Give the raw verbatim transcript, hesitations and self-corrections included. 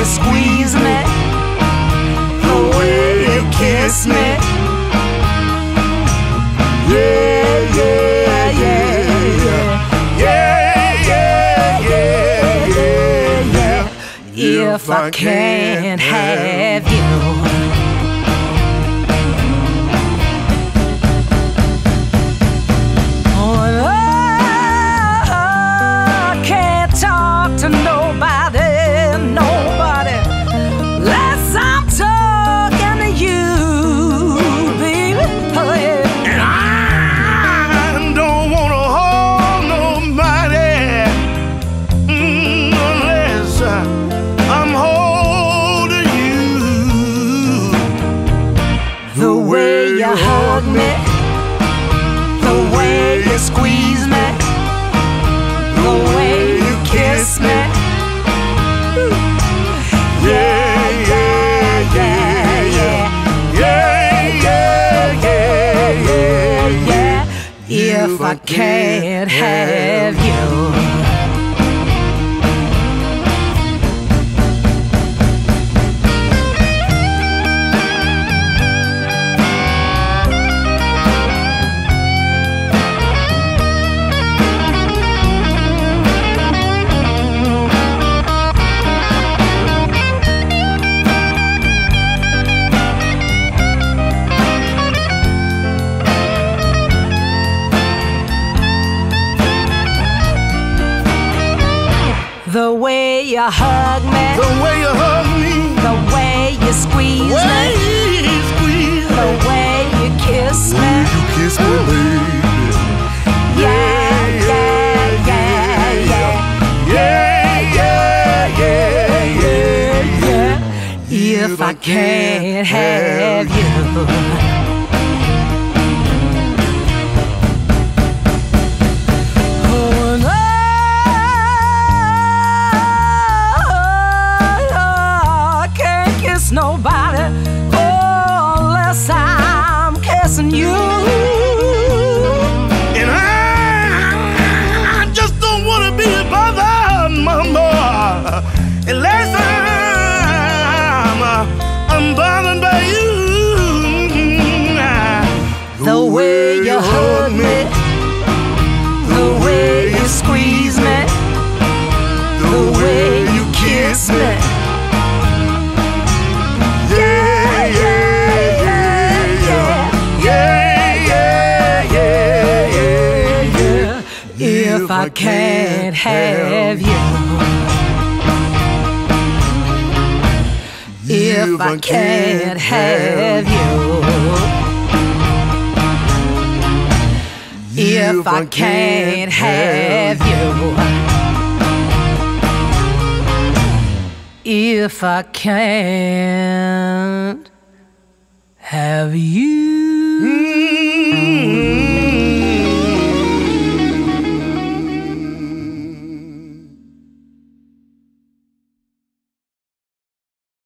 you squeeze me, the way you kiss me. Yeah, yeah, yeah, yeah, yeah, yeah, yeah, yeah. If I can't have you, to nobody, nobody, unless I'm talking to you, baby. Oh, yeah. And I don't wanna hold nobody mm, unless uh, I'm holding you. The way you hug me, the way you squeeze me, the way you kiss me. Yeah, yeah, yeah, yeah, yeah, yeah, yeah, yeah, yeah. If I can't have you, the way you hug me, The way you hug me, the way you squeeze the way me, you squeeze the me, way you kiss the me. way you kiss me, baby. Yeah, yeah, yeah, yeah, Yeah, yeah, yeah, yeah, yeah. if I can't have you. Oh, no, I can't kiss nobody, oh, unless I'm kissing you. And I just don't wanna be bothered, mama, unless I'm, uh, I'm bothered by you. The way you hug me, the way you squeeze me, the way you kiss me. Yeah, yeah, yeah, yeah, yeah, yeah, yeah, yeah, yeah. If I can't have you, if I can't have you, if I can't have you, if I can't have you. Mm-hmm.